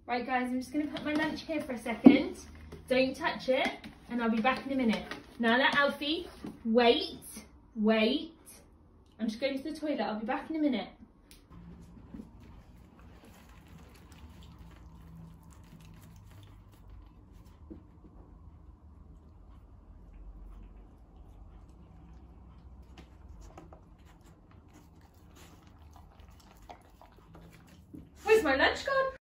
Right guys, I'm just going to put my lunch here for a second. Don't touch it, and I'll be back in a minute. Now let Alfie, wait. I'm just going to the toilet, I'll be back in a minute. Where's my lunch gone?